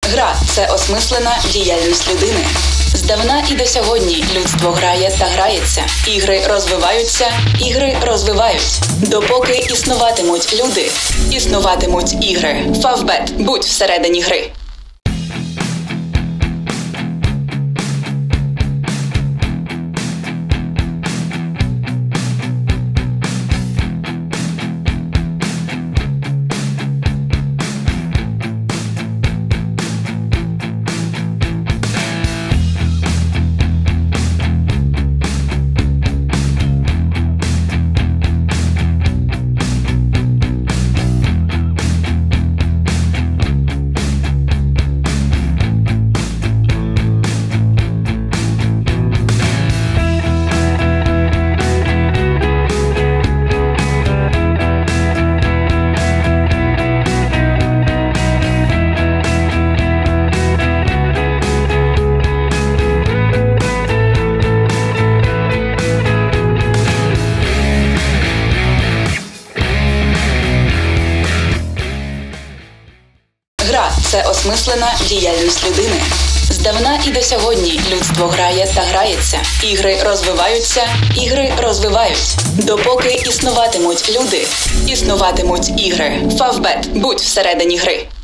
Гра – це осмислена діяльність людини. Здавна і до сьогодні людство грає та грається. Ігри розвиваються, ігри розвивають. Допоки існуватимуть люди, існуватимуть ігри. Фавбет. Будь всередині гри. Гра – це осмислена діяльність людини. Здавна і до сьогодні людство грає та грається. Ігри розвиваються, ігри розвивають. Допоки існуватимуть люди, існуватимуть ігри. Фавбет. Будь всередині гри.